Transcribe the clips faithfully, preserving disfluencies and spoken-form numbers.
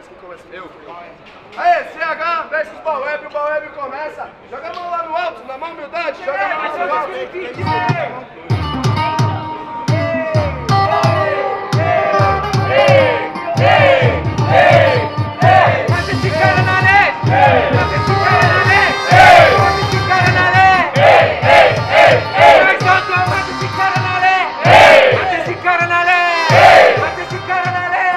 Mas quem começa? Eu. Aê, C H versus Baweb, o Baweb começa. Joga a mão lá no alto, na mão humildade. Joga a mão lá no alto. Mata esse cara na net! Mata esse cara na net! Mata esse cara na net! Mais alto, mata esse cara na net! Mata esse cara na net! Mata esse cara na net!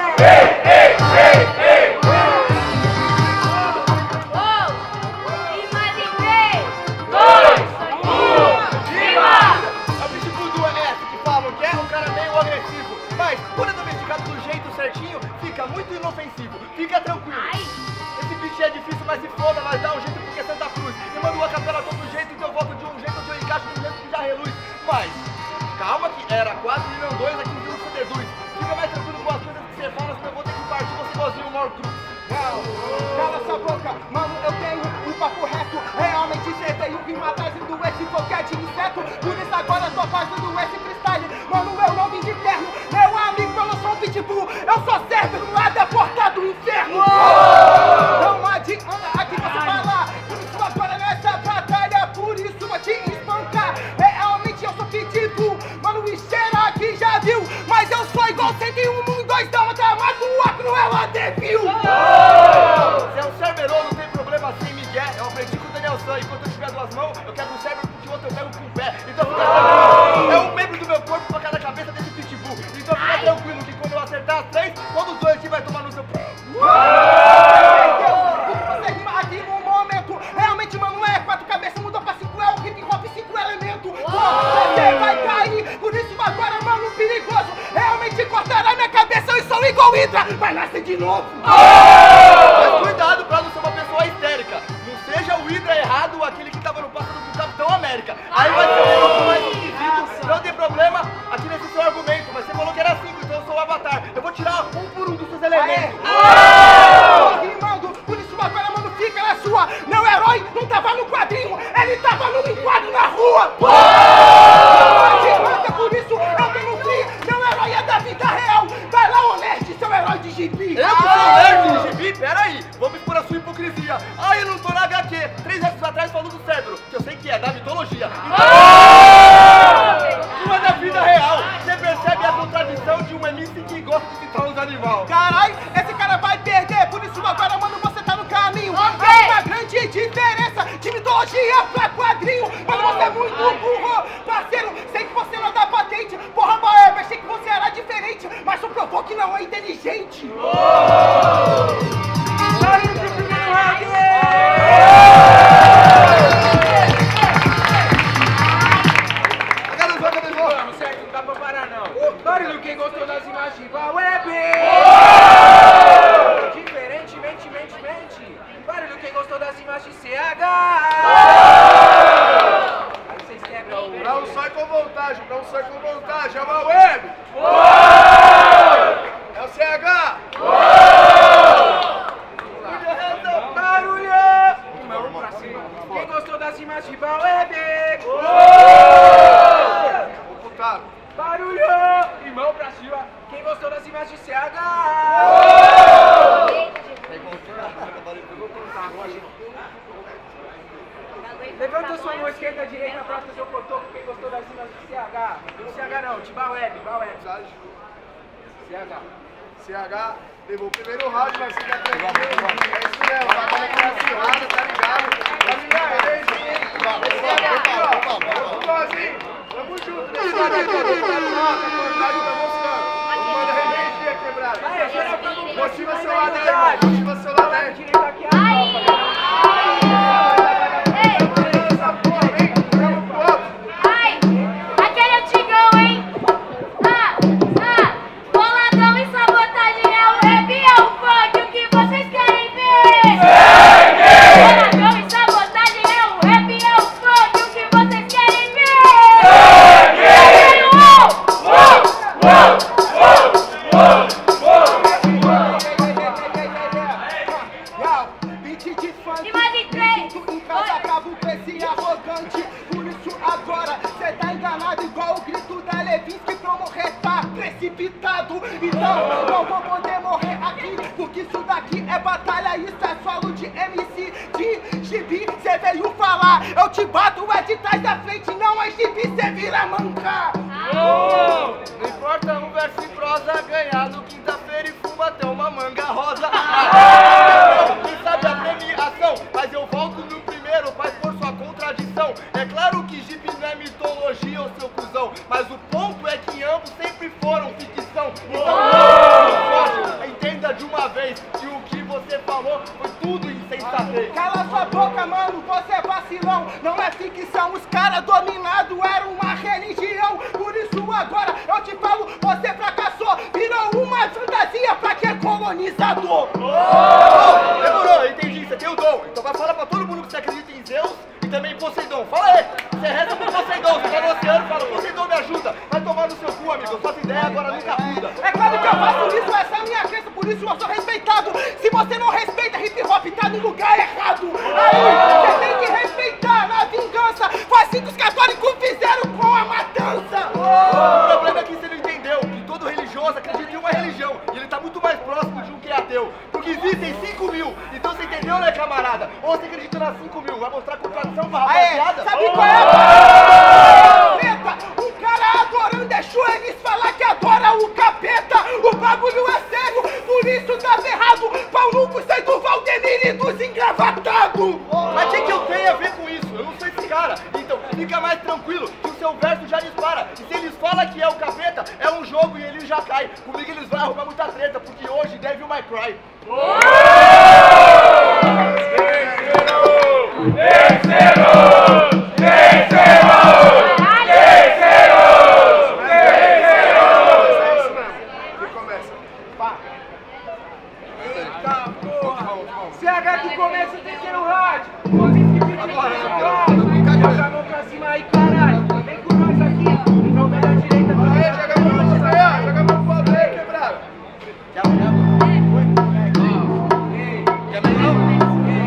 Muito inofensivo, fica tranquilo. Ai. Esse bicho é difícil, mas se foda, nós dá um jeito porque é Santa Cruz. Me mandou a capela todo jeito, então eu volto de um jeito onde eu encaixo de um jeito que já reluz. Mas, calma que era quatro e não dois, aqui viu o C D dois. Fica mais tranquilo com as coisas que você fala, senão eu vou ter que partir você sozinho, o maior truque. Cala essa boca, mano, eu tenho um papo reto. Realmente cê veio vir atrás do esse qualquer de inseto. Por isso agora eu tô fazendo esse freestyle. Mano, eu não vim de terno, meu amigo, eu não sou um pitbull. Eu sou certo lá da porta do inferno. Não adianta aqui você falar. Por isso agora nessa batalha, por isso vou te espancar. Realmente eu sou pitbull, mano, o cheiro aqui já viu. Mas eu sou igual cento e um, um, dois, dá uma tramada, o acro ela defil. Se é um Cerberô, não tem problema sem Miguel. Eu aprendi com o Daniel San. Enquanto eu tiver duas mãos, eu quebro o cérebro, porque o outro eu pego com o pé. Então fica tranquilo. É um membro do meu corpo pra cada cabeça desse pitbull. Então fica tranquilo que quando eu acertar as três, todos os dois aqui vai tomar no seu pé. Você rima aqui no momento. Realmente, mano, é quatro cabeças, mudou pra cinco, é o hip hop, cinco elementos. Você vai cair, por isso agora, mano, perigoso. Realmente cortará minha cabeça, eu sou igual Hydra, vai nascer de novo. Mas cuidado pra não ser uma pessoa histérica. Não seja o Hydra errado, aquele que tava no passado com o Capitão América. Aí vai ser um pouco mais esquisito. Não tem problema aqui nesse seu argumento, mas você falou que era cinco, então eu sou o Avatar. Eu vou tirar um por um dos seus elementos. Tô rimando, por isso agora, mano, fica na sua. Meu herói não tava no quadrinho, ele tava no enquadro na rua. Não adianta, por isso eu tô no free. Meu herói é da vida real. Vai lá, ô nerd, seu herói de gibi. Eu que sou nerd de gibi? Peraí, vamos expor a sua hipocrisia. Ah, eu não tô na H Q. Três anos atrás falou do cérebro, que eu sei que é da mitologia. Então, não é da vida real. Você percebe a contradição de um M C que gosta de citar os animais. Carai, esse cara vai perder, por isso agora, mano, você tá no caminho. É uma grande diferença de mitologia pra quadrinho. Mano, você é muito burro, parceiro. Sei que você não dá patente. Porra, Baweb, achei que você era diferente, mas só provou que não é inteligente. Saiu pro primeiro round! Vamos, certo, não dá pra parar não. Barulho, quem gostou das imagens de Baweb? Diferentemente, mente, mente. Barulho, quem gostou das imagens de C H? Aí vocês quebram o... Pra um só com vontade, pra um só com vontade. É o Baweb! É o C H! Barulho! Mão pra cima. Quem gostou das imagens de Baweb? Barulho! E mão pra cima. Quem gostou das imagens de C H? Levanta sua mão esquerda, direita, próxima seu cotoco. Quem gostou das imagens de C H? Não C H não, de Baweb, Baweb. C H. C H levou o primeiro round, mas fica tranquilo. É isso mesmo, tá falando que é acirrada, tá ligado? Tá ligado? Energia, hein? Vamos Tamo junto, nesse lado aqui, do lado alto, a qualidade tá mostrando. Manda energia quebrada. Motiva seu lado aí, motiva seu lado aí. Direito aqui, a essa porra, vem, vamos pro alto. Ai, aquele antigão, hein? Ah, ah, boladão e sabotagem é o rap, é o funk, o que vocês querem ver? Boladão e sabotagem é o rap, é o funk, o que vocês querem ver? Precipitado, então não vou poder morrer aqui. que isso daqui é batalha, isso é solo de M C, de gibi, cê veio falar. Eu te bato, é de trás da frente, não é gibi, cê vira manca. Oh, não importa um verso em prosa, ganhar no quinta-feira e fuma até uma manga rosa. Quem sabe a premiação, mas eu volto no primeiro, faz por sua contradição. É claro que gibi não é mitologia, ô seu cuzão, mas o ponto é que ambos sempre foram ficção. Então não pode, entenda de uma vez que o que você falou foi tudo insensatez. Cala sua boca, mano, você é vacilão. Não é ficção, os caras dominados eram uma religião. Por isso agora eu te falo, você fracassou. Virou uma fantasia pra que é colonizador. Oh, demorou, entendi, você tem o dom. Então vai falar pra todo mundo que você acredita em Zeus e também em Poseidon. Fala aí, você reza pro Poseidon, você tá no oceano, fala, Poseidon me ajuda. Vai tomar no seu cu, amigo, suas ideias agora nunca muda. É claro que eu faço isso, essa é a minha crença, por isso eu sou respeitado. Se você não respeita, hip hop tá no lugar errado. Aí, você tem que respeitar na vingança. Foi assim que os católicos fizeram com a matança. O problema é que você não entendeu que todo religioso acredita em uma religião e ele tá muito mais próximo de um que é ateu. Porque existem cinco mil, então você entendeu, né, camarada? Ou você acredita nas cinco mil, vai mostrar contradição pra rapaziada? Sabe qual é a treta? O cara adorando Exu, eles falam que adora o capeta. O bagulho é sério, por isso tá errado. Pau no cu sai do Valdemir e dos engravatados. Mas o que, que eu tenho a ver com isso? Eu não sou esse cara. Então fica mais tranquilo que o seu verso já dispara. E se eles falam que é o capeta, é um jogo e ele já cai. Comigo eles vão arrumar muita treta, porque hoje Devil May Cry. Terceiro! Terceiro! Terceiro! C H que começa o terceiro round. Vocês que ficam no terceiro round. Joga a mão pra cima aí, caralho. Vem com nós aqui. Então vem da direita. Aí, joga a mão pra cima aí, ó. Joga a mão pro lado aí, quebrado. Quer amanhã, mano? Quer amanhã, não?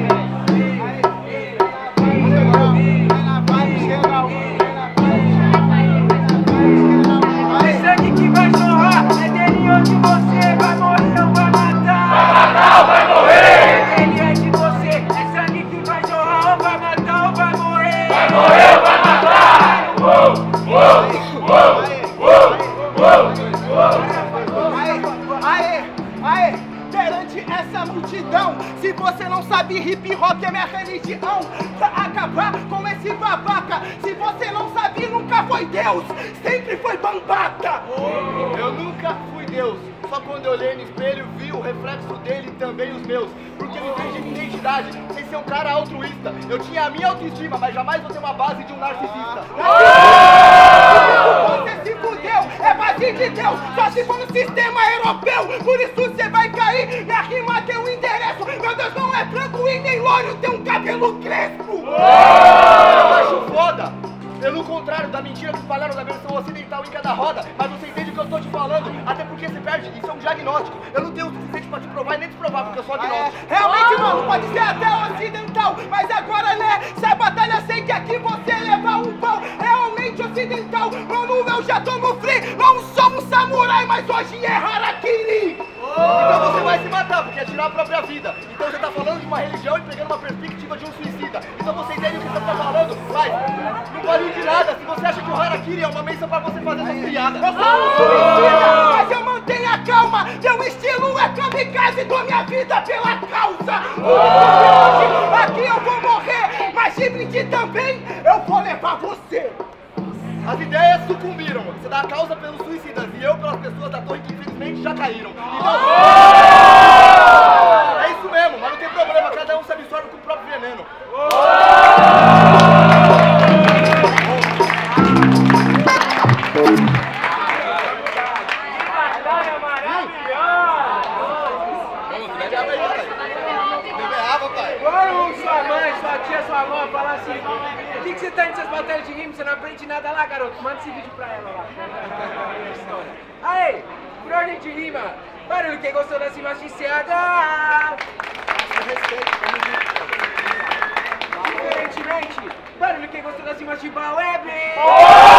É sangue que vai jorrar. É dele onde você vai morrer ou vai matar. Vai matar ou vai morrer. Ele é de você. É sangue que vai jorrar ou vai matar ou vai morrer. Vai morrer ou vai matar. Uou, uou, uou, uou, uou. Aê, aê, aê, perante essa multidão, se você não sabe, hip hop é minha religião. Pra acabar com esse babaca, se você não sabe, nunca foi Deus, sempre foi bambata. Eu nunca fui Deus, só quando eu olhei no espelho vi o reflexo dele e também os meus. Porque eu entendi minha identidade, sem ser um cara altruísta. Eu tinha a minha autoestima, mas jamais vou ter uma base de um narcisista. Você se fudeu, é base de Deus, só se for no sistema europeu. Por isso você vai cair, minha rima tem um endereço. Meu Deus não é branco e nem loiro, tem um cabelo crespo. Eu acho foda. Pelo contrário da mentira que falaram da versão ocidental em cada roda. Mas você entende o que eu tô te falando, até porque você perde, isso é um diagnóstico. Eu não tenho o suficiente pra te provar e nem te provar, porque eu sou agnóstico. É, realmente, mano, pode ser até ocidental, mas agora, né, se a batalha sei que aqui você levar um pau. Realmente ocidental, mano, eu já tomo free. Não sou um samurai, mas hoje é harakiri. Então você vai se matar, porque é tirar a própria vida. Então você tá falando de uma religião e pegando uma perspectiva de um suicida. Então você entende o que você tá falando? Vai, não vale de nada se você acha que o harakiri é uma menção pra você fazer essa piada. Eu sou um suicida, mas eu mantenho a calma. Meu estilo é kamikaze, dou minha vida pela causa. Hoje, aqui eu vou morrer, mas de brinde também eu vou levar você. As ideias sucumbiram. Você dá a causa pelos suicidas e eu pelas pessoas da torre que infelizmente já caíram. Então... É isso mesmo, mas não tem problema. Cada um se absorve com o próprio veneno. Quando sua mãe, sua tia, sua avó falar assim, o que, que você tá nessas batalhas de rima? Você não aprende nada lá, garoto. Manda esse vídeo pra ela lá. Aí, por ordem de rima, barulho quem gostou das rimas de C H. Diferentemente, barulho quem gostou das rimas de Baweb.